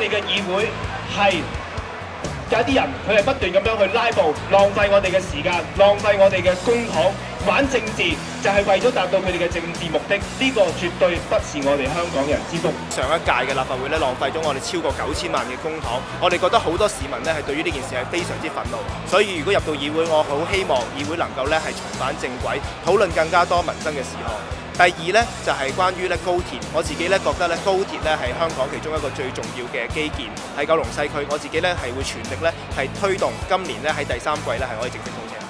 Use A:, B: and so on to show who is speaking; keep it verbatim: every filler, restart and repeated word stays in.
A: 哋嘅議會係有一啲人佢係不斷咁樣去拉布，浪費我哋嘅時間，浪費我哋嘅公帑，玩政治就係為咗達到佢哋嘅政治目的。呢、這個絕對不是我哋香港人之福。
B: 上一屆嘅立法會咧浪費咗我哋超過九千萬嘅公帑，我哋覺得好多市民咧係對於呢件事係非常之憤怒。所以如果入到議會，我好希望議會能夠咧係重返正軌，討論更加多民生嘅事項。第二咧就係、是、關於咧高鐵，我自己咧覺得咧高鐵咧係香港其中一個最重要嘅基建，喺九龍西區，我自己咧係會全力咧係推動今年咧喺第三季咧係可以正式通車。